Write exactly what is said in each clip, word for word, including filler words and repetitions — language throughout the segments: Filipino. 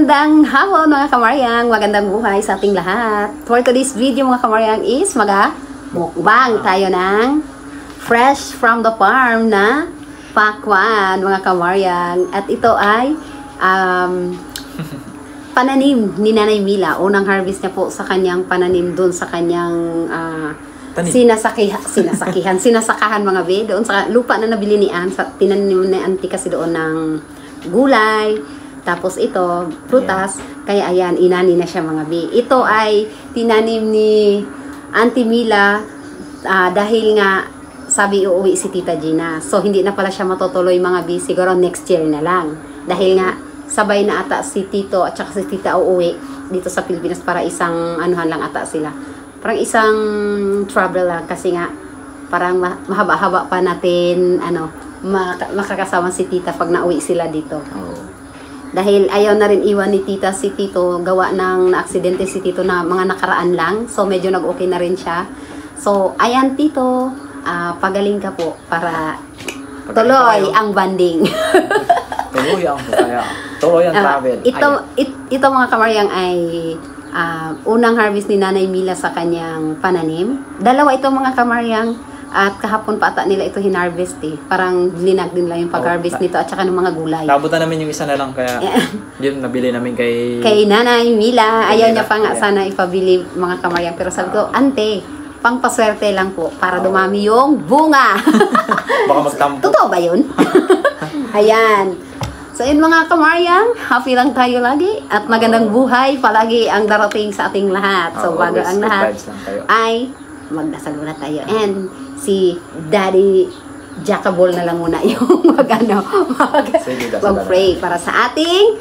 Magandang hapon mga kamaryang, magandang buhay sa ating lahat. For today's video mga kamaryang is mag-mukbang tayo ng fresh from the farm na pakwan mga kamaryang. At ito ay um, pananim ni Nanay Mila. Unang harvest niya po sa kanyang pananim doon sa kanyang uh, sinasakihan, sinasakihan, sinasakahan mga be. Doon sa lupa na nabili ni Ann, sa, tinanim ni Auntie kasi doon ng gulay. Tapos ito, prutas, yeah. Kaya ayan, inani na siya mga bi. Ito ay tinanim ni Auntie Mila uh, dahil nga sabi uuwi si Tita Gina. So hindi na pala siya matutuloy mga bi, siguro next year na lang. Dahil nga sabay na ata si Tito at saka si Tita uuwi dito sa Pilipinas para isang anuhan lang ata sila. Parang isang travel lang kasi nga parang mahaba-haba pa natin ano, makakasama si Tita pag nauwi sila dito. Oh. Dahil ayaw na rin iwan ni Tita si Tito, gawa ng na-aksidente si Tito na mga nakaraan lang. So, medyo nag-okay na rin siya. So, ayan Tito, uh, pagaling ka po para pagaling tuloy ang banding. Tuloy ang kaya. Tuloy ang travel. Uh, ito, it, ito mga kamaryang ay uh, unang harvest ni Nanay Mila sa kanyang pananim. Dalawa ito mga kamaryang. At kahapon pa ata nila ito hinarvest eh. Parang linag din lang yung pag-harvest oh, nito at saka ng mga gulay. Nabutan namin yung isa na lang kaya yun nabili namin kay... Kay Nanay Mila. Ayaw niya pa nga sana ipabili mga kamaryang. Pero sabi ko, ante, pangpaswerte lang po para oh. dumami yung bunga. Baka magtampo. Totoo ba yun? Ayan. So yun mga kamaryang, happy lang tayo lagi. At magandang oh. buhay palagi ang darating sa ating lahat. So oh, bago ang lahat ay magdasal muna tayo. And si Daddy Jackabol na lang muna yung mag-ano, mag-pray para sa ating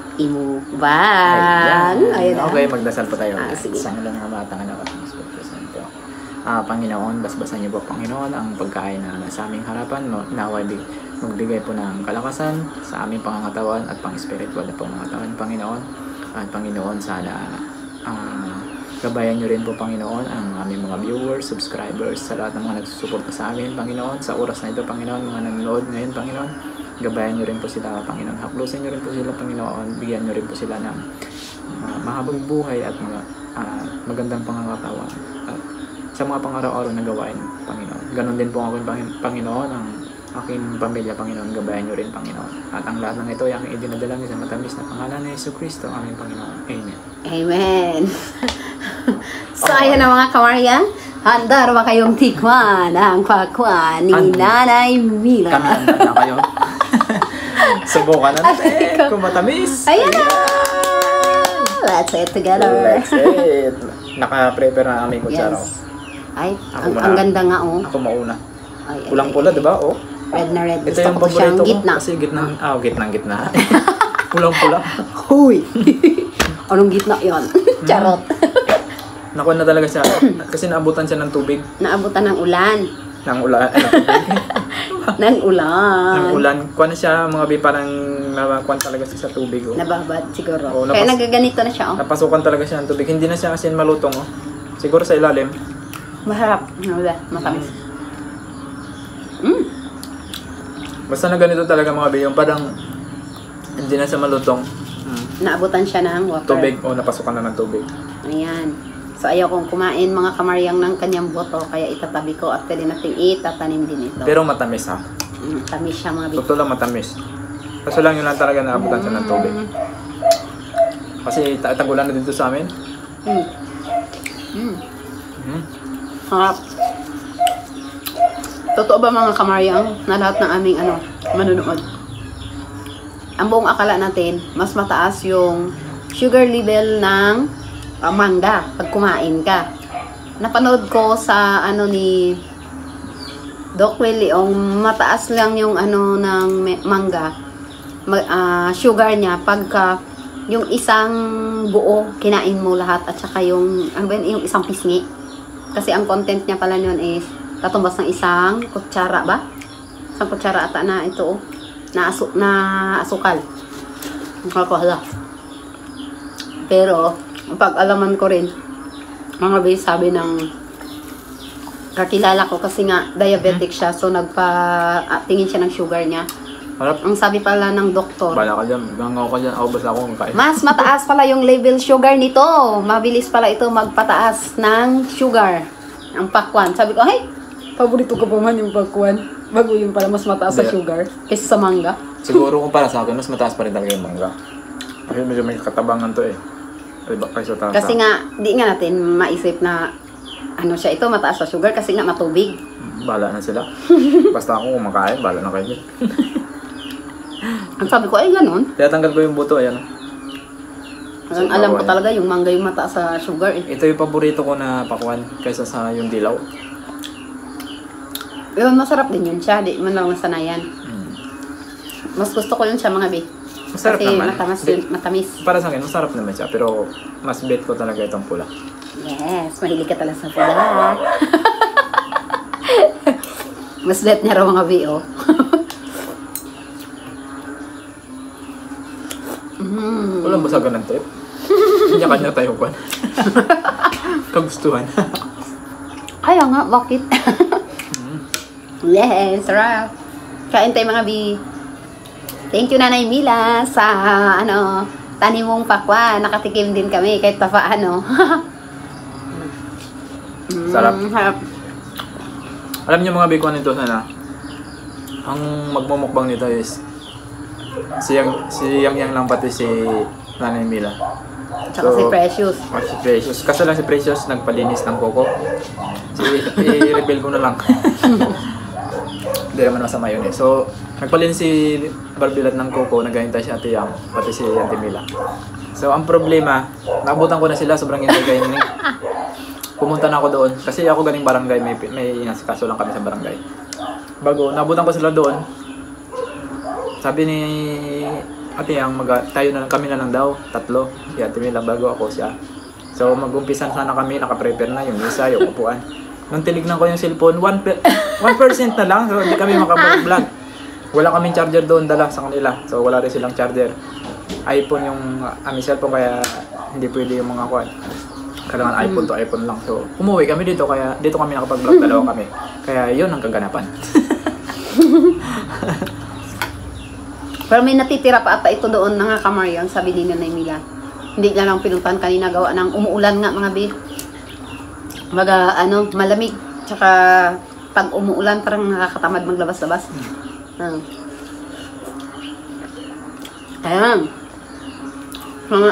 imubang. Ayan. Okay, magdasal po tayo. Ah, sige. Sa ngalan ng Ama at ng Anak at ng Espiritu Santo. Ah, Panginoon, basbasan niyo po, Panginoon, ang pagkain na nasa aming harapan. Naway magbigay po ng kalakasan sa aming pangangatawan at pang-espiritual na pangangatawan, Panginoon. At Panginoon, sana ah, gabayan nyo rin po, Panginoon, ang aming mga viewers, subscribers, sa lahat ng mga nagsusuporta sa amin, Panginoon. Sa oras na ito, Panginoon, mga nanonood ngayon, Panginoon, gabayan nyo rin po sila, Panginoon. Haplusin nyo rin po sila, Panginoon. Bigyan nyo rin po sila ng uh, mahabang buhay at mga uh, magandang pangangatawan. At sa mga pangaraw-araw na gawain, Panginoon. Ganon din po ako, Panginoon, ang aking pamilya, Panginoon. Gabayan nyo rin, Panginoon. At ang lahat ng ito ay aking idinadalangin sa matamis na pangalan ni Yesu Cristo, aming Panginoon. Amen. Amen. So, oh, ayan na mga kamaryan. Handa ba kayong tikman ang pakwan ni Nanay Mila? Kami handa na kayo. Subukan na natin kung matamis. Ayan na! Let's eat together. Let's eat. Naka-prepare na aming kutsara. Yes. Ay, ang, ang ganda nga oh. Ako mauna. Pulang-pula, diba? Oh. Red na red. Ito yung paborito ko. Gitna. Kasi gitna. Ah, gitna-gitna. Pulang-pula. Huy! Anong gitna yun? Charot. Nakuha na talaga siya. Kasi naabutan siya ng tubig. Naabutan ng ulan. Ng ulan. Ng tubig. ng ulan. Ng ulan. Kuha na siya, mga bi, parang nakuha talaga siya sa tubig. Oh. Nababad siguro. Oh, Kaya nagaganito na siya. Oh. Napasukan talaga siya ng tubig. Hindi na siya kasi malutong. Oh. Siguro sa ilalim. Maharap. Wala. Matamis. Mm. Mm. Basta na ganito talaga mga bi. Yung parang hindi na siya malutong. Mm. Naabutan siya ng water. Tubig. O, oh, napasukan na ng tubig. Ayan. So, ayaw kong kumain mga kamaryang ng kanyang boto. Kaya itatabi ko at pwede natin itatanim din ito. Pero matamis ha? Mm, tamis siya mga bito. Totoo lang matamis. Kaso lang yun lang talaga naabutan mm. siya ng tubig. Kasi tagulan na dito sa amin. Mm. Mm. Mm. Harap. Totoo ba mga kamaryang na lahat ng aming ano, manunood? Ang buong akala natin, mas mataas yung sugar level ng Uh, mangga pag kumain ka. Napanood ko sa ano ni Doc Willie, yung mataas lang yung ano ng mangga, uh, sugar niya pagka yung isang buo kinain mo lahat at saka yung ano ba yun, yung isang pisngi. Kasi ang content niya pala yun is katumbas ng isang kutsara ba? Isang kutsara ata na ito na, asu na asukal. Nakakahala. Pero pag-alaman ko rin, mga base sabi ng kakilala ko kasi nga diabetic siya, so nagpa uh, tingin siya ng sugar niya. Harap. Ang sabi pala ng doktor, Bala ka dyan. Gangaw ka dyan. Ako basta ako makain. mas mataas pala yung level sugar nito. Mabilis pala ito magpataas ng sugar. Ang pakwan. Sabi ko, ay, paborito ko pa man yung pakwan. Bago yung pala mas mataas sa Hindi. sugar kaysa sa mangga. Siguro kung para sa akin, mas mataas pa rin talaga yung mangga. Kasi medyo may katabangan to eh. Diba? Kaysa tata. Kasi nga, di nga natin maisip na ano siya ito, mataas sa sugar kasi nga matubig. Bala na sila. Basta ako kumakain, bala na kayo. Ang sabi ko, ay ganun. Kaya tanggal ko yung buto, ayan. Ang alam ko talaga yung mangga yung mataas sa sugar eh. Ito yung paborito ko na pakwan kaysa sa yung dilaw. Yun, masarap din yun siya. Di man lang nasanayan. Hmm. Mas gusto ko yun siya mga be. Masarap Kasi naman. matamis Di- yun, matamis. Para sa akin, masarap naman siya. Pero mas bet ko talaga itong pula. Yes, mahilig ka talaga sa pula. Mas bet niya raw mga be, oh. mm. Walang basagan ng trip. Kanya-kanya tayo kwan. Kagustuhan. Kaya nga, bakit? Yes, sarap. Kain tayo mga bi. Thank you Nanay Mila sa ano, tanim mong pakwan. Nakatikim din kami kahit pa paano. Mm, Sarap. Sarap. Alam niyo mga bikuan nito sana. Ang magmumukbang nito is si Yang, si Yang Yang lang pati si Nanay Mila. Tsaka si Precious. Oh, si Precious. Kaso lang si Precious nagpalinis ng koko. Si i-reveal ko na lang. Hindi naman masama yun eh. So, nagpalinis si Barbilat ng koko, naghahintay si Ate Yang, pati si Auntie Mila. So, ang problema, nabutan ko na sila, sobrang hintay kayo ni. Pumunta na ako doon, kasi ako galing barangay, may, may inasikaso lang kami sa barangay. Bago, nabutan ko sila doon, sabi ni Ate Yang, mag tayo na lang, kami na lang daw, tatlo, si Ate Mila, bago ako siya. So, mag-umpisan sana kami, nakaprepare na yung isa, yung upuan. Nung tinignan ko yung cellphone, one percent na lang, so hindi kami makablog. Wala kaming charger doon dala sa kanila, so wala rin silang charger. iPhone yung aming cellphone, kaya hindi pwede yung mga kwan. Kailangan iPhone to iPhone lang. So, umuwi kami dito, kaya dito kami nakapag-vlog, dalawa kami. Kaya yun ang kaganapan. Pero may natitira pa ata ito doon na nga Kamaryan, sabi ni Nanay Mila. Hindi na lang pinuntahan kanina, gawa ng umuulan nga mga bi. Maga, ano, malamig. Tsaka pag umuulan, parang nakakatamad maglabas-labas. Hmm. Ayan. Mga,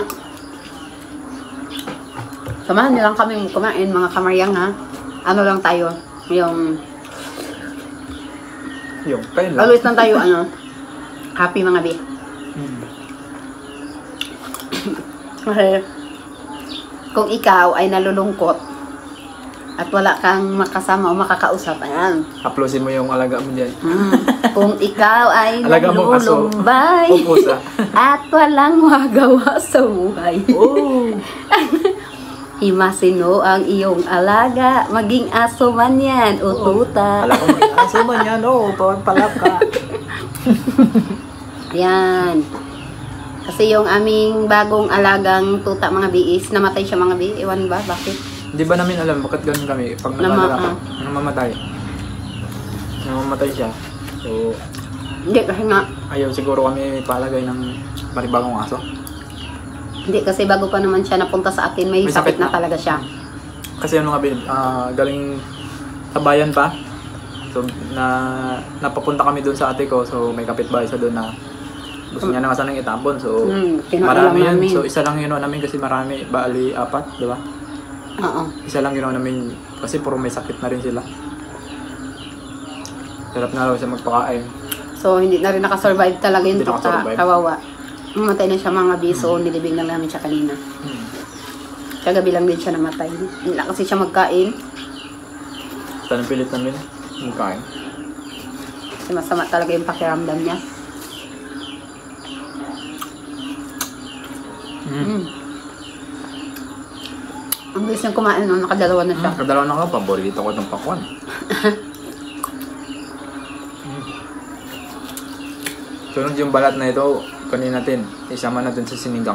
samahan niyo lang kami kumain, mga Kamaryang ha. Ano lang tayo, yung, Yung, kayo lang. always lang tayo, ano, happy mga bi. Hmm. Kasi, kung ikaw ay nalulungkot, at wala kang makasama o makakausap, ayan. Uploadin mo yung alaga mo dyan. Mm. Kung ikaw ay Alaga mo aso. nalulumbay O pusa. at walang magawa sa buhay. Oh! Himasino ang iyong alaga, maging aso man yan o tuta. Alam ko, aso man yan, oh, pawag-palap ka. Yan. Kasi yung aming bagong alagang tuta mga biis, namatay siya mga bi. Iwan ba? Bakit? Hindi ba namin alam bakit ganun kami pag Nama- nakalaga ah. namamatay. Namamatay siya. So, Hindi kasi nga, ayaw siguro kami palagay ng panibagong aso. hindi kasi bago pa naman siya napunta sa atin, may, May sakit, sakit na na. talaga siya. Kasi ano nga bin, ah, galing sa bayan pa. So, na napapunta kami doon sa ate ko. So, may kapitbahay sa doon na gusto niya na nga sanang itapon. So, Hmm, kinuha marami lang yun. namin. So, isa lang yun namin kasi marami. Bali, apat, di ba? Oo. Isa lang ginawa namin kasi puro may sakit na rin sila. Sarap na raw siya magpakain. So, hindi na rin nakasurvive talaga yung Hindi tuta. nakasurvive. Kawawa. Mamatay na siya mga biso, hmm. nilibing lang namin siya kanina. Hmm. Kagabi lang din siya namatay. Hindi na kasi siya magkain. Tanong pilit namin magkain. Kasi masama talaga yung pakiramdam niya. Mm. Mm. Ang bilis niyang kumain, no? Nakadalawa na siya. Mm. Kadalawa na ka, paborito ko itong pakwan. Mm. Sunod yung balat na ito, kunin natin. Isama natin sa sinigang.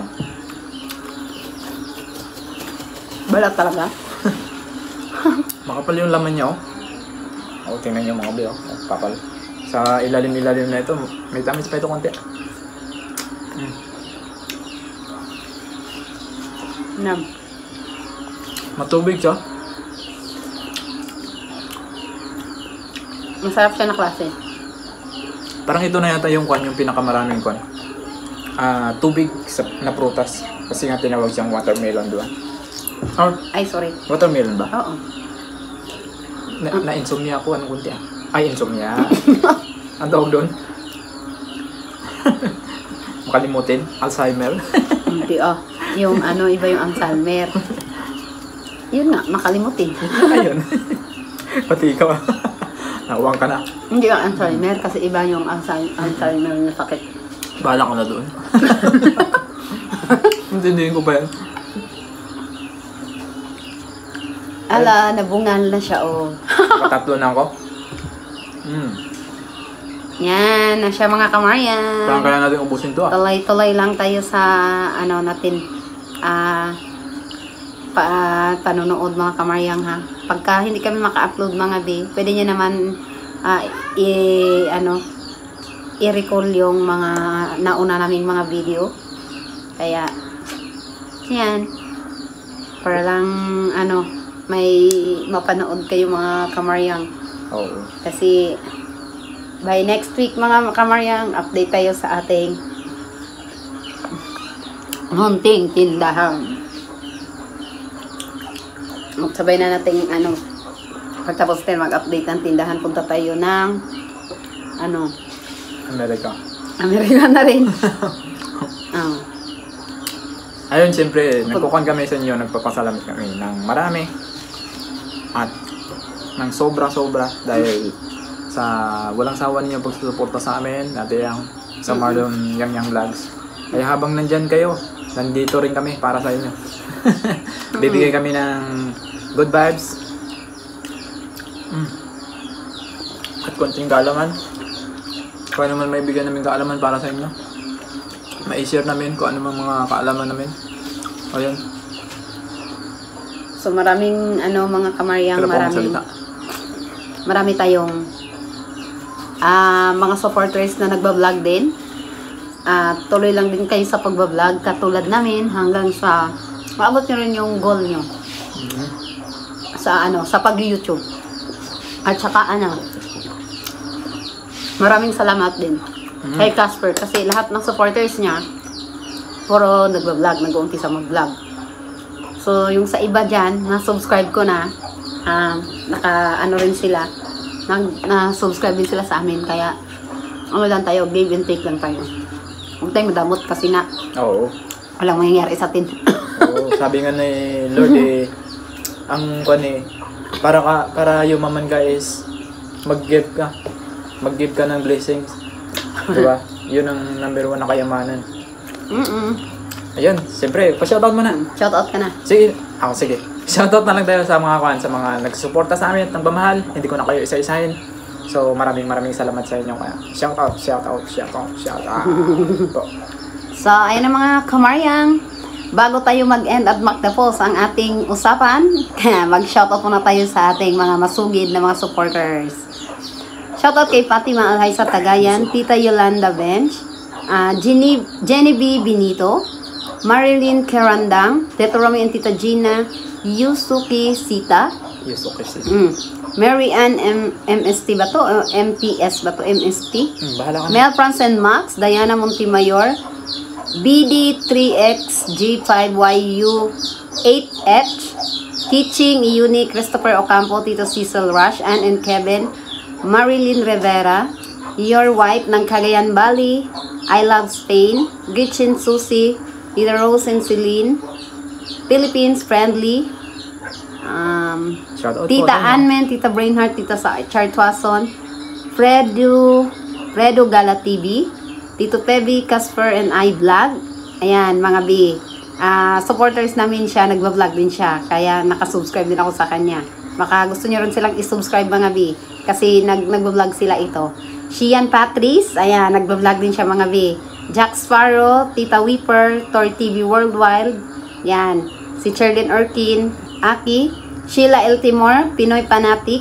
Balat talaga. Makapal yung laman niya, oh. Oh, tingnan niyo mga bi, oh. Kapal. Sa ilalim-ilalim na ito, may tamis pa ito konti. Mm. Nam. Matubig siya. Masarap siya na klase. Parang ito na yata yung kwan, yung pinakamaraming kwan. Ah, tubig sa, na prutas. Kasi nga tinawag siyang watermelon, di ba? Or, Ay, sorry. watermelon ba? Oo. Na, na-insomnia ako, anong kunti ah? Ay, insomnia. Ang tawag doon? Makalimutin? Alzheimer? Hindi oh. Yung ano, iba yung Alzheimer. Yun nga, makalimutin. Ayun. Pati ikaw. Nawang ka na. Hindi yung Alzheimer kasi iba yung Alzheimer, Alzheimer na sakit. Bahala ka na doon. Intindihin ko ba yan? Ala, nabungal na siya oh. Katatlo na ako. Mm. Yan, na siya mga kamaryan. Parang kaya natin ubusin to ah. Tuloy-tuloy lang tayo sa ano natin ah pa, panonood mga kamaryang ha. Pagka hindi kami maka-upload mga bi, pwede niyo naman ah, i ano i-recall yung mga nauna naming mga video. Kaya yan. Para lang ano may mapanood kayo mga kamaryang. Oo. Kasi by next week mga kamaryang, update tayo sa ating munting tindahan. Magsabay na natin ano, pagtapos tayo mag-update ng tindahan, punta tayo ng ano, Amerika. Amerika na rin. Oh. Ayun, siyempre, nagkukuhan kami sa inyo, nagpapasalamat kami ng marami at ng sobra-sobra dahil sa walang sawa niyo pagsusuporta sa amin, natin yung sa Marlon Yang Yang Vlogs. Kaya habang nandyan kayo, nandito rin kami para sa inyo. Bibigay kami ng good vibes. Mm. At konting kaalaman. Kaya naman may bigyan namin kaalaman para sa inyo. Ma-share namin kung ano mga kaalaman namin. Ayun. So maraming ano mga kamaryang, Pero maraming marami tayong ah mga supporters na nagba-vlog din. Ah tuloy lang din kayo sa pagba-vlog katulad namin hanggang sa maabot niyo rin yung goal niyo. Mm-hmm. Sa ano, sa pag-YouTube. At saka ano, maraming salamat din Mm-hmm. kay Casper kasi lahat ng supporters niya puro nagba-vlog, nag-uumpisa mag-vlog. So, yung sa iba dyan, na-subscribe ko na, uh, naka, ano rin sila, na-subscribe din sila sa amin, kaya, ano lang tayo, give and take lang tayo. Huwag tayong madamot kasi na, Oo. walang mangyayari sa atin. Oo, sabi nga ni Lord eh, ang kwan eh, para ka, para yumaman ka is, mag-give ka. Mag-give ka ng blessings. Diba? Yun ang number one na kayamanan. Mm-mm. Ayun, siyempre, pa-shoutout mo na. Shoutout ka na. Sige, ako sige. Shoutout na lang tayo sa mga kwan, sa mga nagsusuporta sa amin at nagmamahal. Hindi ko na kayo isa-isahin. So, maraming maraming salamat sa inyo. Kaya, shoutout, shoutout, shoutout, shoutout. So, ayun na mga kamaryang. Bago tayo mag-end at magtapos ang ating usapan, mag-shoutout muna tayo sa ating mga masugid na mga supporters. Shoutout kay Fatima Alhay sa Tagayan, Tita Yolanda Bench, uh, Jenny, Jenny B. Benito, Marilyn Kerandang, Tito Romy and Tita Gina, Yusuki Sita, Yusuki Sita. mm, Mary Ann M MST ba to? O M P S ba to? M S T? Hmm, bahala ka na. Mel France and Max, Diana Montemayor, B D three X G five Y U eight H, Teaching Uni, Christopher Ocampo, Tito Cecil Rush, Ann and Kevin, Marilyn Rivera, Your Wife ng Cagayan Valley, I Love Spain, Gretchen Susie, Tita Rose and Celine, Philippines Friendly, um, Shoutout po Tita sa inyo. Anmen, Tita Brainheart, Tita Sa Chartwason, Fredo, Fredo Gala T V, Tito Tevi, Casper and I Vlog. Ayan, mga B. Uh, supporters namin siya, nagba-vlog din siya. Kaya nakasubscribe din ako sa kanya. Baka gusto nyo rin silang isubscribe mga B. Kasi nag nagba-vlog sila ito. Shian Patrice, ayan, nagba-vlog din siya mga B. Jack Sparrow, Tita Weeper, Tor T V Worldwide. Yan. Si Cherlyn Erkin, Aki, Sheila Eltimore, Pinoy Fanatics,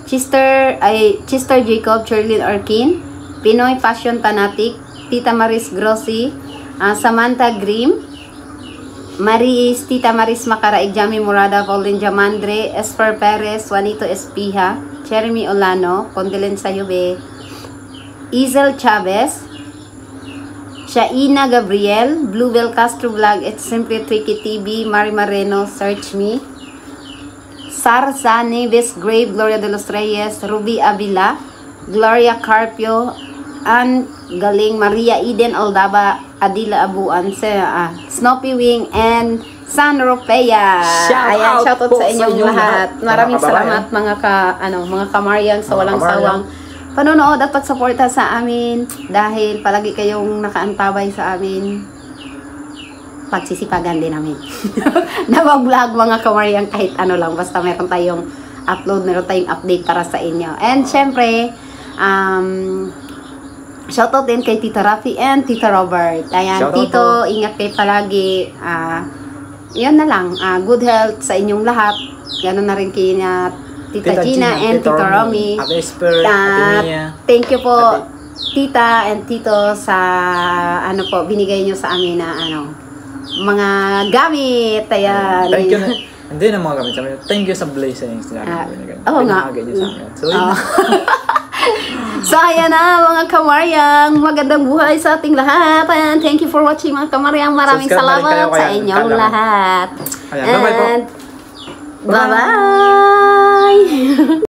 Chester, ay, Chester Jacob, Cherlyn Orkin, Pinoy Fashion Fanatic, Tita Maris Grossi, uh, Samantha Grimm, Maris, Tita Maris Macaraig, Jami Morada, Golden Jamandre, Esper Perez, Juanito Espiha, Jeremy Olano, Condolenza Yube, Izel Chavez, Shaina Gabriel, Bluebell Castro Vlog, It's Simply Tricky T V, Mari Mareno, Search Me, Sarza Neves Grave, Gloria de los Reyes, Ruby Avila, Gloria Carpio, Ann Galing, Maria Eden Aldaba, Adila Abuan, uh, Snoopy Wing, and San Ropea. Shout Ayan, out shoutout po sa inyong sa inyong lahat. lahat, Maraming mga kababayan. salamat mga ka ano, mga kamaryan sa Mga walang kamaryan. sawang panonood at pagsuporta sa amin dahil palagi kayong nakaantabay sa amin. Pagsisipagan din namin. na mag-vlog mga kamaryan kahit ano lang basta meron tayong upload, meron tayong update para sa inyo. And syempre, um shoutout din kay Tita Rafi and Tita Robert. Ayan, Shoutout Tito, po. ingat kayo palagi. Ah, yun na lang. Ah, good health sa inyong lahat. Ganoon na rin kay na Tita, Gina, and Tita Romy. Ate Esper, Ah, Ate Mia. thank you po, Ate- Tita and Tito, sa ano po, binigay nyo sa amin na ano, mga gamit. Ayan. Thank you na. Hindi na mga gamit sa amin. Thank you sa blessings na Ah, binigay. oo nga. Pinahagay niyo sa amin. So, yun Oh. na. So, ayan na mga kamaryang. Magandang buhay sa ating lahat. And thank you for watching mga kamaryang. Maraming Subscribe na rin kayo salamat sa kaya- inyong kailangan. lahat. Ayan, bye-bye po. And bye-bye.